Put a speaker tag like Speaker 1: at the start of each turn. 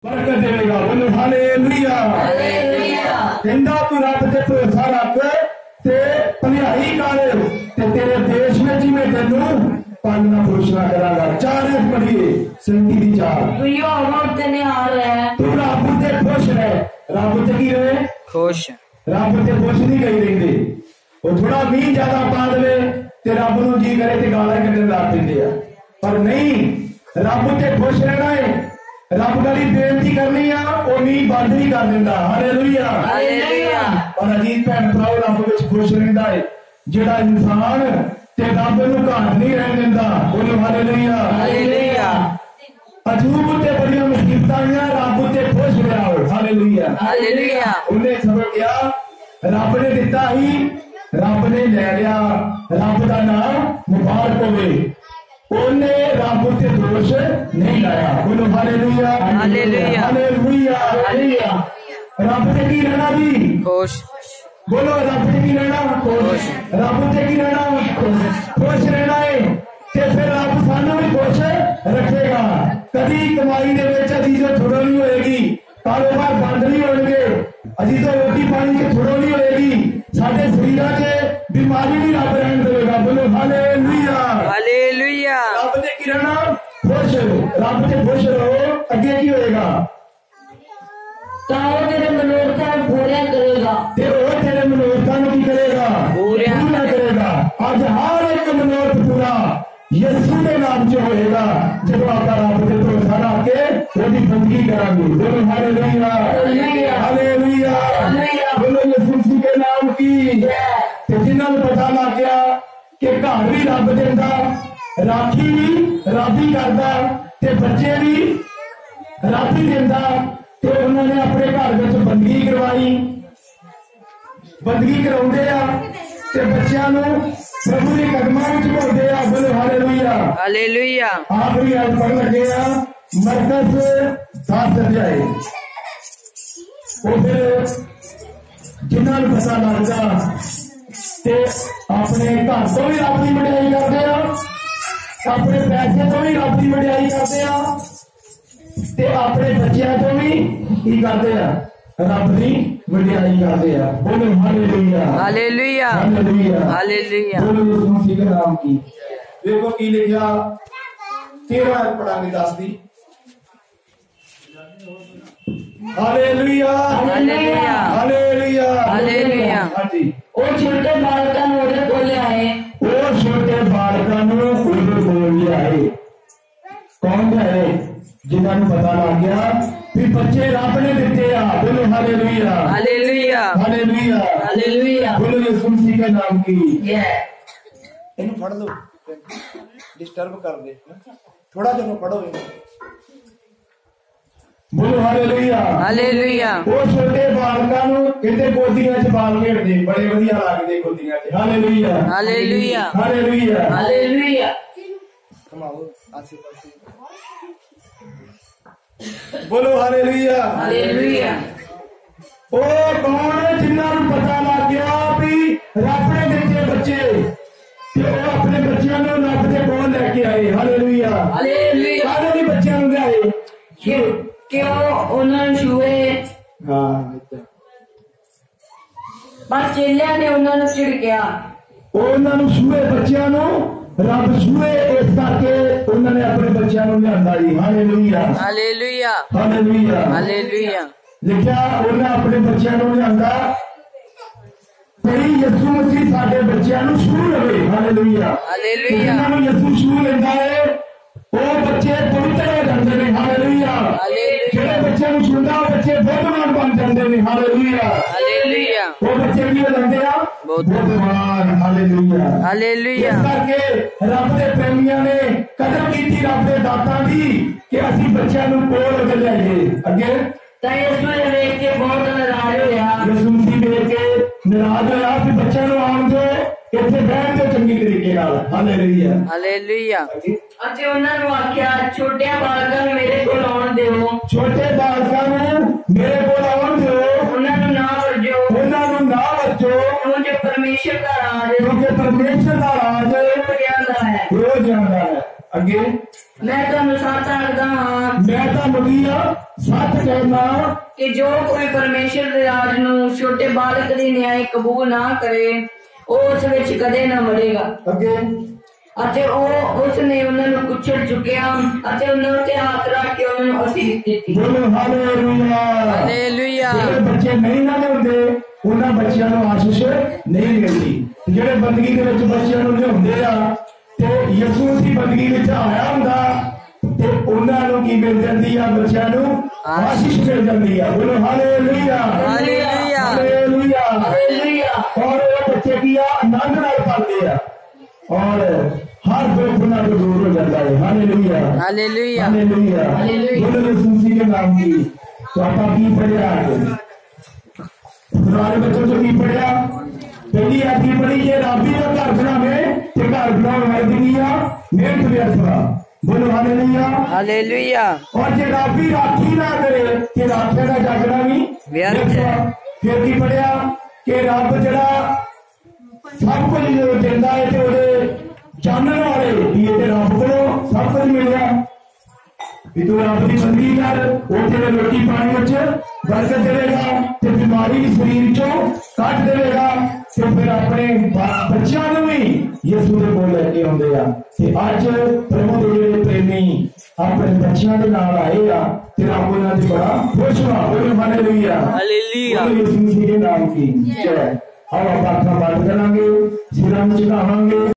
Speaker 1: बरकत देगा। बोलो हालेलुया। कहंदा तू रब ते भरोसा रख ते भलाई कर ते तेरे देश में जिवें तेनू पालना पोषना करांगा। 4 पढ़िए 37
Speaker 2: तू यो अमर ते निहाल है,
Speaker 1: तू रब ते खुश रह। रब ते की रहे? खुश। रब ते खुश नहीं कही रहिंदे। वो थोड़ा मीह ज्यादा पा दे ते रब नूं जी करे ते गालां कड्ढण लग पैंदे आ, पर नहीं, रब ते खुश रहना है। रब गली बेनती करनी आ, वो मीह बंद नहीं कर दिंदा। हालेलुया। और अजीज भैन भराओ, रब विच खुश रहिंदा है जिहड़ा इंसान ते रब नूं घाट नहीं रहन दिंदा। बोलो हालेलुया। अजूब ते बड़ियां मुसीबतां आईयां, रब ते खुश रहा हो। हालेलुया। उन्हें समझ गया रब ने दिता ही, रब ने ले लिया, रब का नाम मुबारक होवे। उन्हें रब से दोष नहीं लाया। बोलो हालेलुया। रब से की रहना जी? खुश। बोलो रब से की रहना? खुश। रब से की रहना? खुश रहना है ते फिर रब सानू भी खुश रखेगा। कभी कमाई दे विच अजीजो थोड़ा नहीं होएगी, कारोबार बंद नहीं होंगे, अजीजो रोटी पानी च थोड़ा नहीं होएगी, साडे शरीरां च बीमारी नहीं रब रहन देगा। बोलो हालेलुया। रब ने की रहना? खुश। रब से खुश रहो, अगे की होएगा?
Speaker 2: ताओ तेरे मनोरथां पूरे करेगा।
Speaker 1: ते वो तेरे मनोरथां नूं की करेगा? पूरा करेगा। आज हर एक मनोरथ पूरा यीशु के नाम से होएगा जब आप रब से भरोसा रख के उसकी बंदगी करांगे। बोलो हालेलुया। बोलो यीशु के नाम की। ते जिन्हां नूं पता लग गया कि घर भी रब देंदा, राखी भी रब ही करदा ते बच्चे भी रब ही देंदा, ते उन्होंने अपने घर विच बंदगी करवाई। बंदगी कराउंदे आ ते बच्चियां नूं प्रभु के कदमां विच पाउंदे आ। बोलो हालेलुया। आखिरी आज पढ़ लगे आ मरकस 10 अध्याय। वो फिर जिन्हां नूं पता लगदा ते अपने घर तो भी रब की वडियाई करदे आ, अपने पैसे तो भी रब की वडियाई करदे आ, ते अपने बच्चों तो भी की करते हैं? रब की वडियाई करते हैं। बोलो हालेलुया। बोलो यीशु मसीह के नाम की। देखो की लिखा 13 पढ़ांगे 10 दी। हालेलुया। हाँ जी।
Speaker 2: वो छोटे बालकां नूं ओहदे कोल आए।
Speaker 1: वो छोटे बालकां नूं ओहदे कोल आए। कौन है? जिन्होंने पता लग गया भी बच्चे रब ने दिते आ। बोलो हालेलुया। बोलो यीशु मसीह के नाम की। इन्हें पढ़ लो, डिस्टर्ब कर दे थोड़ा, जो पढ़ो इन्हें। बोलो हालेलुया। वो छोटे बालकां नूं कहंदे गोदियां च बाल खेडदे, बड़े वधिया लगदे गोदियां च। हालेलुया। कमाओ आसे पासे। बोलो हालेलुया। ओ कौन है जिन्हां नूं पता लग गया भी रब ने दिते बच्चे ते वो अपने बच्चों नूं रब दे कोल लेके आए। हालेलुया। सारे भी बच्चों नूं लिआए
Speaker 2: क्यों उन्होंने छुए।
Speaker 1: हाँ,
Speaker 2: पर चेलियां ने उन्होंने झिड़किया।
Speaker 1: उन्होंने छुए बच्चों नूं, रब छुए इस करके उन्होंने अपने बच्चों नूं लिआंदा जी। हालेलुया। लिखिया उन्हें अपने बच्चों नूं लिआंदा भई यीशु मसीह साडे बच्चों नूं छू लवे। हालेलुया। जिन्हां नूं यीशु छू लैंदा है वो बच्चे पवित्र हो जाते हैं। हालेलुया। जिहड़े बच्चे नूं छूंदा बच्चे बुद्धवान बन जाते हैं। हालेलुया। वो बच्चे की हो जाते हैं बुद्धवान। हालेलुया। इस करके रब दे प्रेमियां ने कदर की रब दे दातां दी कि असीं बच्चों नूं कोल अगे लिआईए। अगे
Speaker 2: यीशु ने देख के बहुत नाराज होया।
Speaker 1: यीशु मसीह देख के नाराज होया कि बच्चों नूं आउण दो, इत्थे बैठ जाओ चंगी तरीके नाल। हालेलुया।
Speaker 2: ਅਤੇ ਉਹਨਾਂ ਨੂੰ ਆਖਿਆ ਛੋਟਿਆਂ ਬਾਲਕਾਂ ਨੂੰ ਮੇਰੇ ਕੋਲ ਆਉਣ ਦਿਓ।
Speaker 1: ਛੋਟੇ ਬਾਲਕਾਂ ਨੂੰ ਮੇਰੇ ਕੋਲ ਆਉਣ ਦਿਓ।
Speaker 2: ਉਹਨਾਂ ਨੂੰ ਨਾ ਵਰਜੋ। ਕਿਉਂਕਿ ਪਰਮੇਸ਼ਰ ਦਾ ਰਾਜ
Speaker 1: ਹੋ ਜਾਂਦਾ ਹੈ। ਅੱਗੇ
Speaker 2: ਮੈਂ ਤੁਹਾਨੂੰ ਸੱਚ ਆਖਦਾ ਹਾਂ।
Speaker 1: ਮੈਂ ਤੁਹਾਨੂੰ ਸੱਚ हथ करना
Speaker 2: कि जो कोई परमेश्वर दे राज नूं छोटे बालक दी न्याय कबूल ना करे ਉਹ ਉਸ ਵਿੱਚ ਕਦੇ ਨਾ ਵੜੇਗਾ।
Speaker 1: ਅੱਗੇ
Speaker 2: ਅਤੇ ਉਸ ਨੇ ਉਹਨਾਂ ਨੂੰ ਕੁਚਲ ਚੁੱਕਿਆ ਅਤੇ ਉਹਨਾਂ ਉੱਤੇ ਹੱਥ ਰੱਖ ਕੇ ਉਹਨਾਂ ਨੂੰ ਅਸੀਸ ਦਿੱਤੀ।
Speaker 1: ਬੋਲੋ ਹਾਲੇਲੂਇਆ ਹਾਲੇਲੂਇਆ। ਜਿਹੜੇ ਬੱਚੇ ਨਹੀਂ ਨਾ ਲਿਆਉਂਦੇ ਉਹਨਾਂ ਬੱਚਿਆਂ ਨੂੰ ਆਸ਼ੀਸ਼ ਨਹੀਂ ਮਿਲਦੀ। ਜਿਹੜੇ ਬੰਦਗੀ ਦੇ ਵਿੱਚ ਬੱਚਿਆਂ ਨੂੰ ਲਿਆਉਂਦੇ ਆ ਤੇ ਯਿਸੂ ਮਸੀਹ ਬੰਦਗੀ ਵਿੱਚ ਆਇਆ ਹੁੰਦਾ ਤੇ ਉਹਨਾਂ ਨੂੰ ਕੀ ਮਿਲ ਜਾਂਦੀ ਆ? ਬੱਚਿਆਂ ਨੂੰ ਆਸ਼ੀਸ਼ ਮਿਲ ਜਾਂਦੀ ਆ। ਬੋਲੋ ਹਾਲੇਲੂਇਆ ਹਾਲੇਲੂਇਆ ਹਾਲੇਲੂਇਆ ਹਾਲੇਲੂਇਆ। और बच्चे की आनंद नाल पाते हैं और हर दुख ना दूर हो जाता है। हालेलुया हालेलुया हालेलुया बोलो यीशु मसीह के नाम की। तो आप की पढ़िया पुराने बच्चों को की पढ़िया पहली आखिरी पढ़ी ये राबी का घर बनावे ते घर बनाने वाली दुनिया मेहनत व्यर्थ। बोलो हालेलुया हालेलुया। और जे राबी राखी ना करे ते राखे का जागना भी व्यर्थ है। फिर की पढ़िया कि रब जरा सब कुछ देता है तो जानने वाले ये रब को सब कुछ मिल गया भी तू रब की बंदगी कर वो तेरे रोटी पानी बरकत देगा तो बीमारी शरीर चो कट देगा तो फिर अपने बच्चों को भी यीशु के कोल लेके आते हैं। अज प्रभु के जो प्रेमी अपने बच्चों के नाल आए ते रब उन्हां ते बड़ा खुश हुआ। बोलो हालेलुया हालेलुया यीशु मसीह के नाम की जय। अब आप प्रार्थना बंद करांगे सिरां झुकावांगे।